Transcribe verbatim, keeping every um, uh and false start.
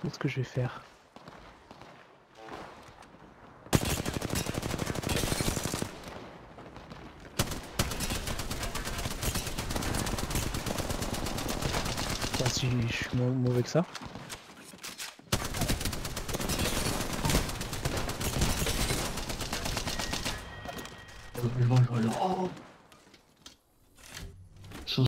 Qu'est-ce que je vais faire? Bah, si je suis moins mauvais que ça. Oh, je vois, je vois, là. Oh